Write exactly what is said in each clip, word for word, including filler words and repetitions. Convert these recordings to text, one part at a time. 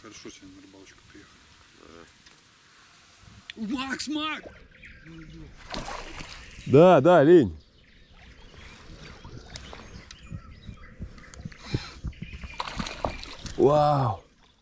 Хорошо сегодня на рыбалочку приехали. Макс, Макс! Да, да, лень. Вау.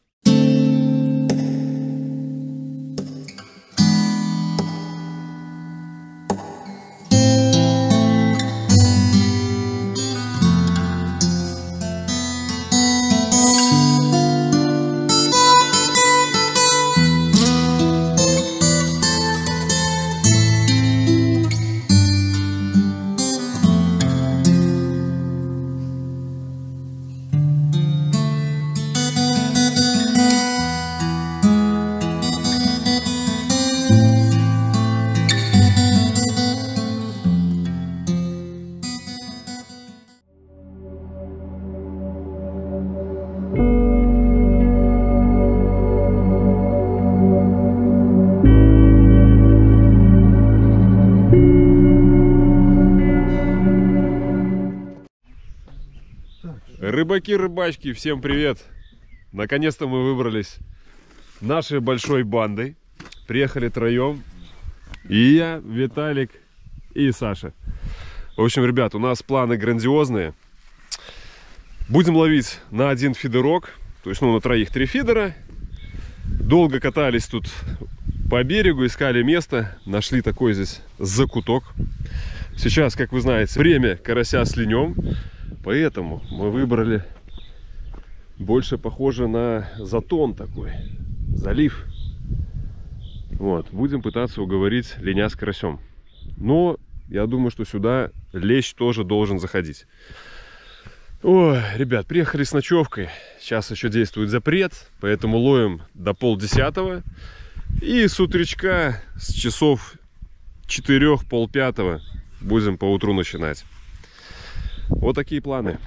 Рыбаки-рыбачки, всем привет! Наконец-то мы выбрались нашей большой бандой. Приехали троем. И я, Виталик и Саша. В общем, ребят, у нас планы грандиозные. Будем ловить на один фидерок. То есть, ну, на троих три фидера. Долго катались тут по берегу, искали место. Нашли такой здесь закуток. Сейчас, как вы знаете, время карася с линем. Поэтому мы выбрали больше похоже на затон такой, залив. Вот, будем пытаться уговорить линя с карасем. Но я думаю, что сюда лещ тоже должен заходить. Ой, ребят, приехали с ночевкой. Сейчас еще действует запрет, поэтому ловим до полдесятого. И с утречка, с часов четырех, полпятого будем по утру начинать. Вот такие планы.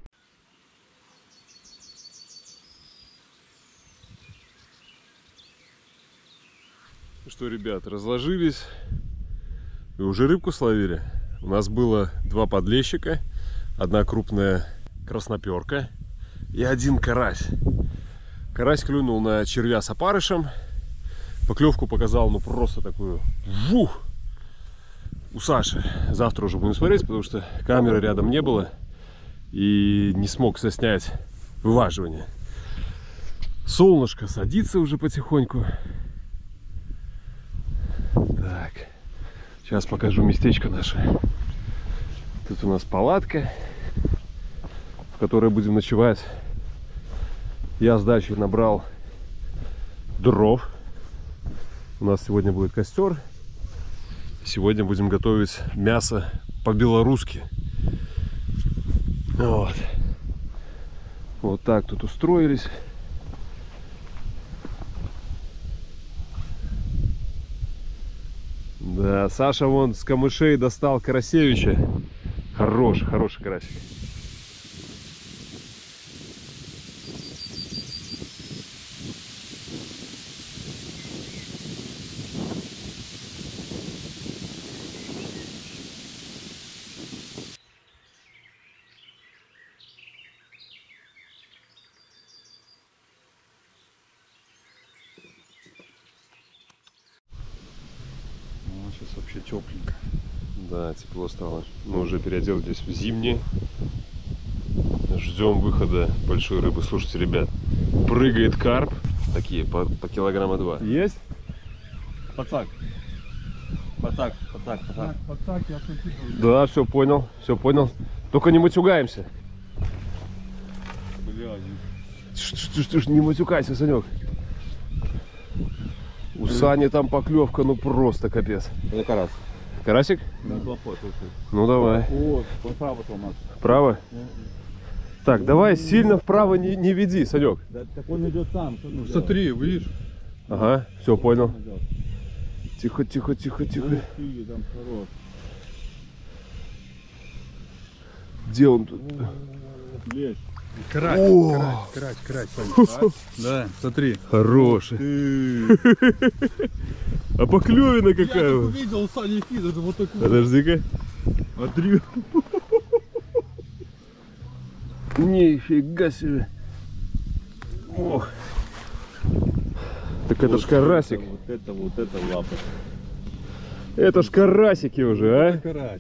Ну что, ребят, разложились и уже рыбку словили. У нас было два подлещика, одна крупная красноперка и один карась. Карась клюнул на червя с опарышем. Поклевку показал, ну просто такую вух! У Саши. Завтра уже будем смотреть, потому что камеры рядом не было и не смог заснять вываживание. Солнышко садится уже потихоньку. Так, сейчас покажу местечко наше. Тут у нас палатка, в которой будем ночевать. Я с дачей набрал дров. У нас сегодня будет костер. Сегодня будем готовить мясо по-белорусски. Вот. Вот так тут устроились. Да, Саша вон с камышей достал карасевича. Хороший, хороший карасик. Сейчас вообще тепленько. Да, тепло стало. Мы уже переоделись в зимнее. Ждем выхода большой рыбы. Слушайте, ребят, прыгает карп. Такие, по, по килограмма два. Есть? Пацак. Пацак, пацак, пацак. Пацак, я шутил. Да, все понял, все понял. Только не матюгаемся. Блядь. Что ж, не матюкайся, Санек. У Сани там поклевка, ну просто капец. Это карась. Карасик? Да, плохой, слушай. Ну давай. О, вправо сломался. Вправо? Так, давай сильно вправо не, не веди, Санек. Да, так он идет сам. Что Ну, смотри, видишь? Ага, все понял. Тихо, тихо, тихо, тихо. Там хорош. Где он тут? Лещ. Карась, О! карась, карась, карась, Сань. Да, смотри. Хороший. А поклевина какая? Я увидел Саня фидер, вот такой. Подожди-ка. Смотри. Нифига себе. Ох. Так это ж карасик. Вот это, вот это лапа. Это ж карасики уже, Карась.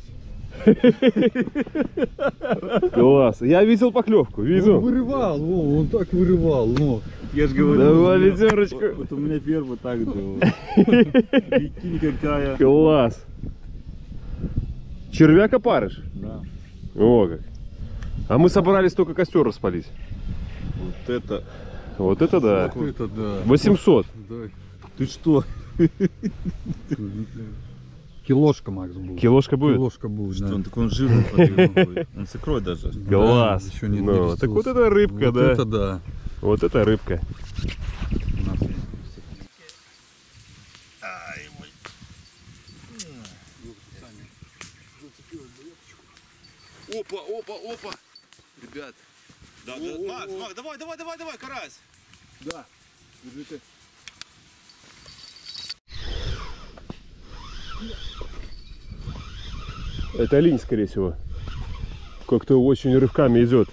а? Класс. Я видел поклевку, Он видел. вырывал, о, он так вырывал, ну. Я же говорю. Давай у меня- пятерочку. Вот, вот у меня первый так делал. Прикинь, какая. Класс. Червяк опарыш. Да. О как. А мы собрались только костер распалить. Вот это. Вот это да. Вот это да. восемьсот. Да. Ты что? Килошка, Макс, будет. Килошка будет? Килошка будет, Что да. он такой он жирный, смотри, какой. Он сокрой даже. Класс. Да, еще не Ну, нарисовался. так вот это рыбка, Вот да. это да. Вот это рыбка. У нас есть. Опа, опа, опа. Ребят. Да, да, Макс, Макс, давай, давай, давай, давай, карась. Да. Держите. Это линь, скорее всего. Как-то очень рывками идет.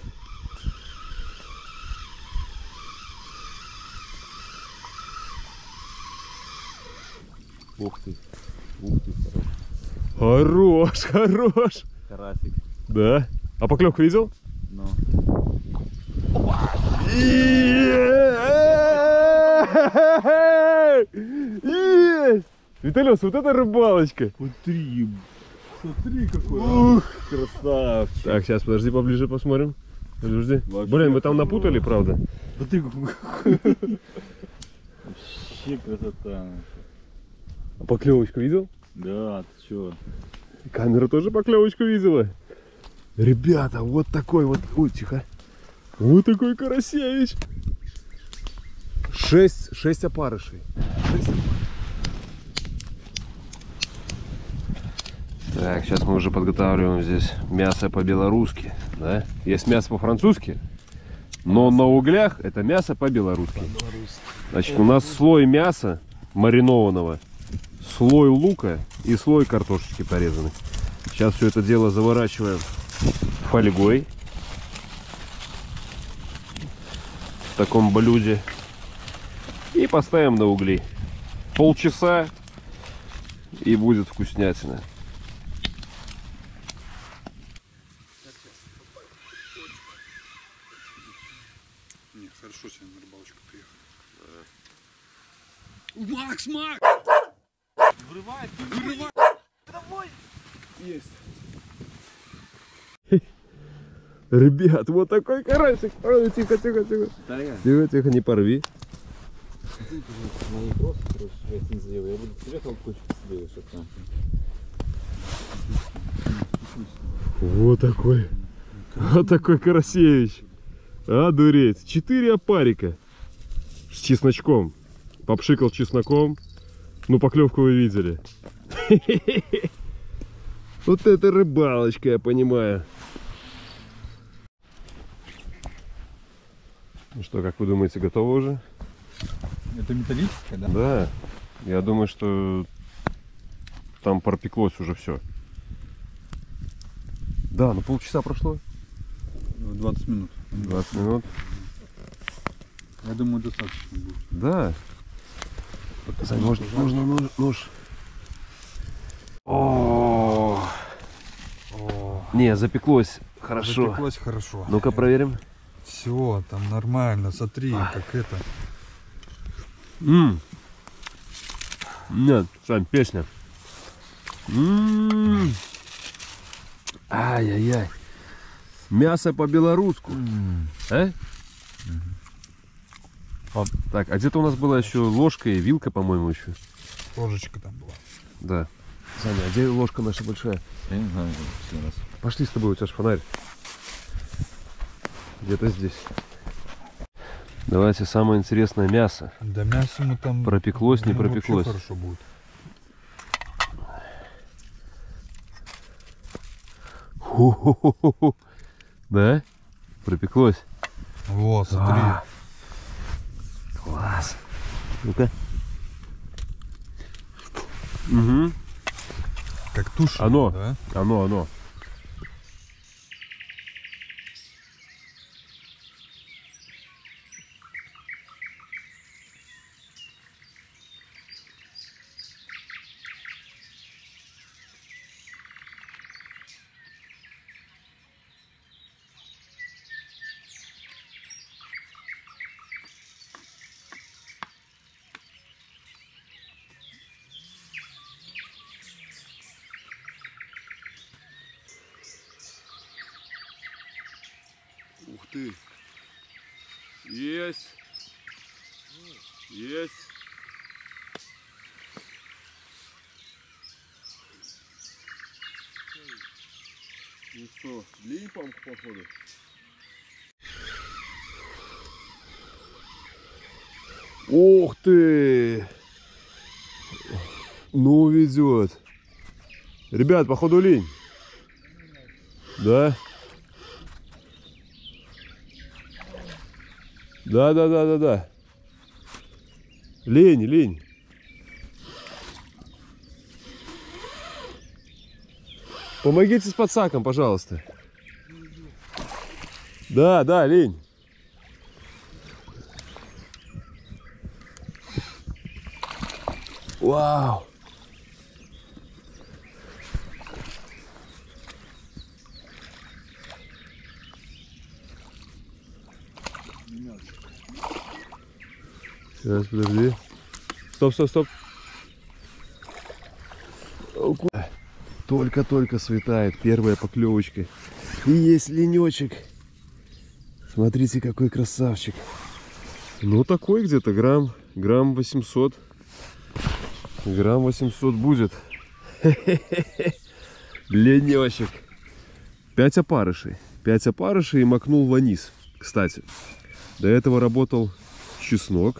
Ух ты. Ух ты. Хорош, хорош. Карасик. Да. А поклевку видел? Ну. Есть! Виталёс, вот это рыбалочка. Смотри. Смотри, какой. Ух, красавчик. Так, сейчас, подожди, поближе посмотрим. Подожди. Вообще Блин, мы там хорош. напутали, правда? Смотри, какой. Вообще красота. А поклевочку видел? Да, ты чё? Камера тоже поклевочку видела. Ребята, вот такой вот... Ой, тихо. Вот такой карасевич. Шесть, шесть опарышей. Шесть опарышей. Так, сейчас мы уже подготавливаем здесь мясо по-белорусски. Да? Есть мясо по-французски, но на углях это мясо по-белорусски. Значит, у нас слой мяса маринованного, слой лука и слой картошечки порезанной. Сейчас все это дело заворачиваем фольгой в таком блюде и поставим на угли. Полчаса и будет вкуснятина. Не, хорошо сегодня на рыбалочку приехал. Макс, Макс! Вырывает, Вырывай! давай. Есть. Ребят, вот такой карасик. Ой, тихо, тихо, тихо. Тихо, тихо, не порви. Мои просто, короче, я не сделаю. Я буду тебе толкучку сделать, чтобы там. Вот такой. Вот такой карасевич. А, дуреть. Четыре опарика. С чесночком. Попшикал чесноком. Ну, поклевку вы видели. Вот это рыбалочка, я понимаю. Ну что, как вы думаете, готово уже? Это металлическая, да? Да. Я думаю, что там пропеклось уже все. Да, ну полчаса прошло. двадцать минут. двадцать минут. Я думаю, достаточно будет. Да. Сань, можно, можно нож, нож. О, не, запеклось хорошо. Запеклось хорошо. Ну-ка проверим. Все, там нормально, смотри, как это. М. Нет, Сань, песня. М. Ай-яй-яй. Мясо по-белоруску. А? Вот. Так, а где-то у нас была еще ложка и вилка, по-моему, еще. Ложечка там была. Да. Саня, а где ложка наша большая? Я не знаю, что раз. Пошли с тобой, у тебя же фонарь. Где-то здесь. Давайте самое интересное мясо. Да мясо мы там... Пропеклось, не ну, вообще пропеклось. хорошо будет. Ху-ху-ху-ху. Да? Пропеклось. Вот, смотри. А. Класс. Ну-ка. Угу. Как тушено, Оно. да? Оно, оно. ты. Есть. Есть. Ну что, липом, походу. Ух ты! Ну, везет. Ребят, походу линь. Да? Да, да, да, да, да. Лень, лень. Помогите с подсаком, пожалуйста. Да, да, лень. Вау. Сейчас, подожди. Стоп, стоп, стоп. Только-только светает первая поклевочка. И есть ленечек. Смотрите, какой красавчик. Ну, такой где-то грамм, грамм восемьсот. Грамм восемьсот будет. Ленечек. Пять опарышей. Пять опарышей и макнул в анис. Кстати, до этого работал чеснок.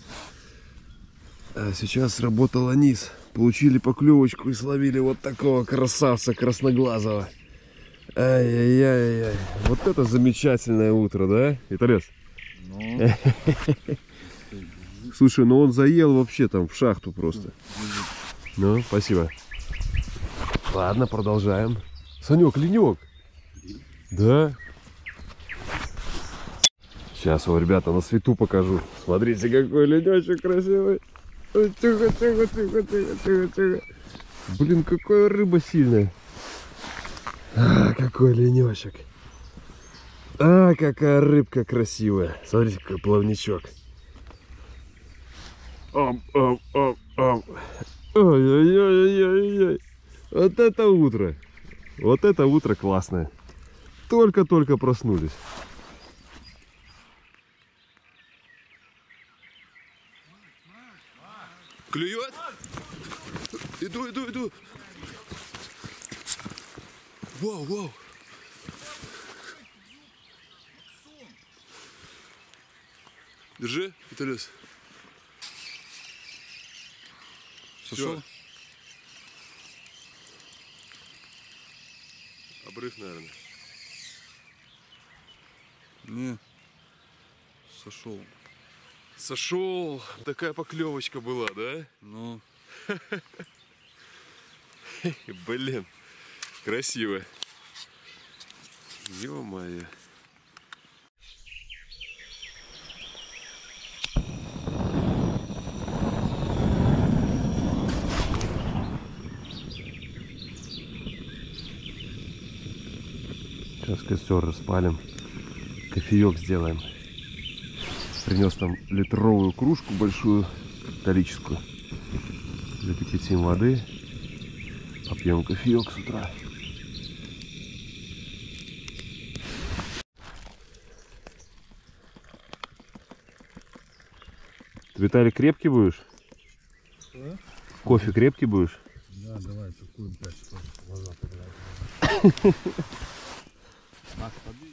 А сейчас работал анис. Получили поклевочку и словили вот такого красавца красноглазого. Ай-яй-яй-яй. Вот это замечательное утро, да, Виталес? Ну. Слушай, ну он заел вообще там в шахту просто. Ну, спасибо. Ладно, продолжаем. Санек, ленек. Да? Сейчас его, ребята, на свету покажу. Смотрите, какой ленечек красивый. Ой, тихо, тихо, тихо, тихо, тихо, тихо. Блин, какая рыба сильная. А, какой ленечек. А, какая рыбка красивая. Смотрите, какой плавничок. Ам, ам, ам, ам. Ой-ой-ой-ой-ой. Вот это утро. Вот это утро классное. Только-только проснулись. Клюет? Иду, иду, иду. Вау, вау. Держи, Виталис. Сошел? Обрыв, наверное. Не. Сошел. Сошел. Такая поклевочка была, да? Ну. Блин, красиво. Ё-моё. Сейчас костер распалим, кофеек сделаем. Принес там литровую кружку большую, металлическую. Закипятим воды, попьем кофеек с утра. Ты, Виталий, крепкий будешь? Что? Кофе крепкий будешь? Да, давай, такую пять часов глаза подряд. Макс, подъедь.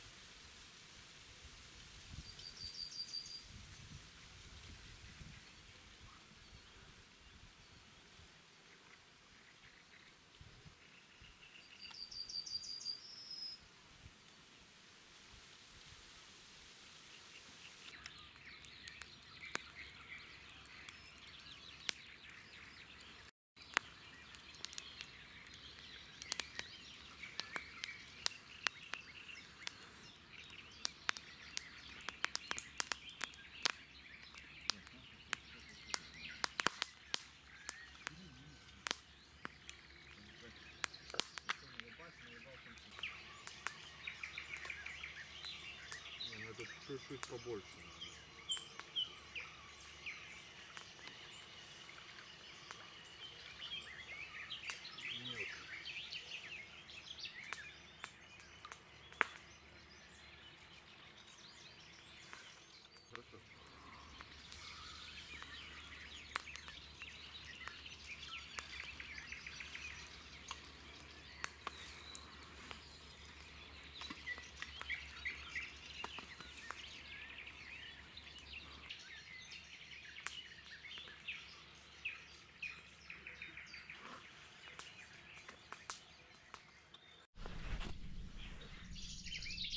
Это чуть-чуть побольше. Нет.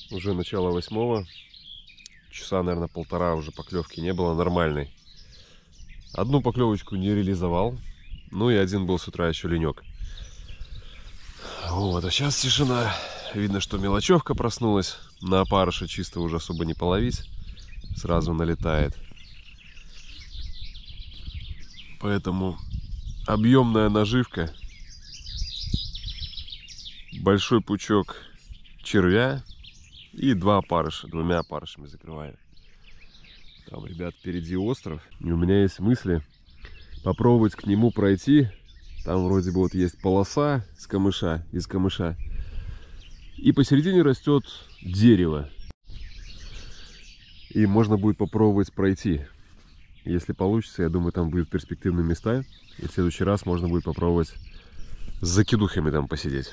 Уже начало восьмого. Часа, наверное, полтора уже поклевки не было нормальной. Одну поклевочку не реализовал. Ну и один был с утра еще ленек. Вот, а сейчас тишина. Видно, что мелочевка проснулась. На опарыша чисто уже особо не половить. Сразу налетает. Поэтому объемная наживка. Большой пучок червя. И два опарыша. Двумя опарышами закрываем. Там, ребят, впереди остров. И у меня есть мысли попробовать к нему пройти. Там вроде бы вот есть полоса с камыша, из камыша. И посередине растет дерево. И можно будет попробовать пройти. Если получится, я думаю, там будут перспективные места. И в следующий раз можно будет попробовать с закидухами там посидеть.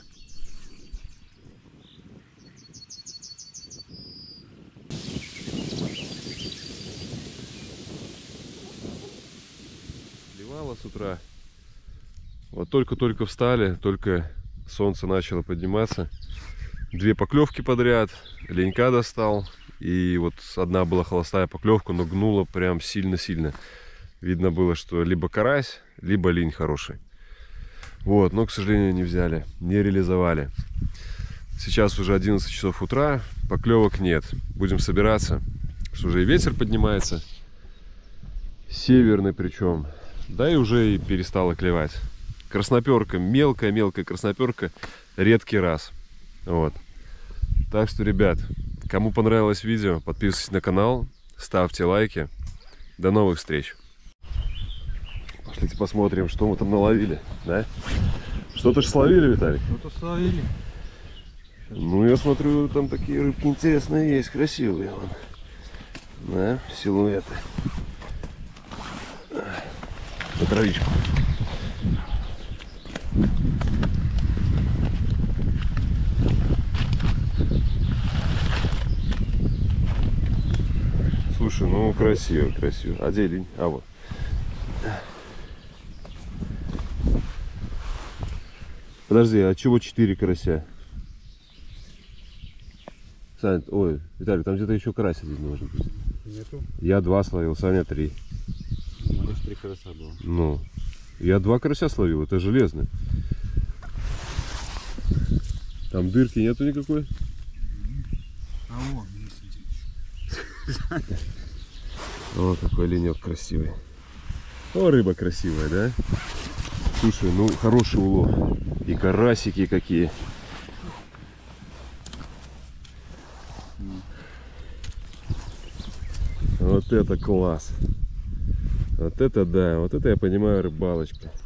Ливало с утра. Вот только-только встали, только солнце начало подниматься. Две поклевки подряд, ленька достал. И вот одна была холостая поклевка, но гнула прям сильно-сильно. Видно было, что либо карась, либо линь хороший. Вот, но, к сожалению, не взяли, не реализовали. Сейчас уже одиннадцать часов утра, поклевок нет. Будем собираться, что уже и ветер поднимается. Северный причем. Да и уже и перестала клевать. Красноперка, мелкая-мелкая красноперка, редкий раз. Вот. Так что, ребят, кому понравилось видео, подписывайтесь на канал, ставьте лайки. До новых встреч. Пошлите посмотрим, что мы там наловили, да? Что-то же словили, Виталик? Что-то словили. Ну, я смотрю, там такие рыбки интересные есть, красивые. Вон. Да, силуэты. На травичку. Слушай, ну красиво, красиво. А где линь? А вот. Подожди, а чего четыре карася? Саня, ой, Виталий, там где-то еще карась один должен быть. Нету. Я два словил, Саня три. У меня три карася было. Ну, я два карася словил, это железно. Там дырки нету никакой? А вон, есть один. О, какой ленек красивый. О, рыба красивая, да? Слушай, ну хороший улов. И карасики какие. Вот это класс. Вот это да, вот это я понимаю рыбалочка.